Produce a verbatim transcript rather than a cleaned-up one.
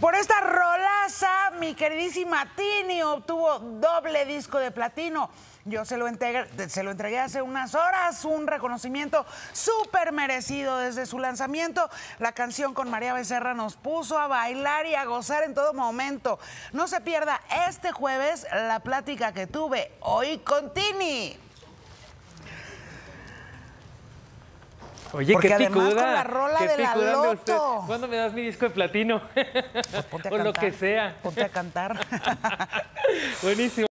Por esta rolaza, mi queridísima Tini obtuvo doble disco de platino. Yo se lo, entregué, se lo entregué hace unas horas, un reconocimiento súper merecido desde su lanzamiento. La canción con María Becerra nos puso a bailar y a gozar en todo momento. No se pierda este jueves la plática que tuve hoy con Tini. Oye, Porque qué además picuda, con la rola qué de la picuda anda usted. Loto. ¿Cuándo me das mi disco de platino? Pues ponte a o cantar, lo que sea. Ponte a cantar. Buenísimo.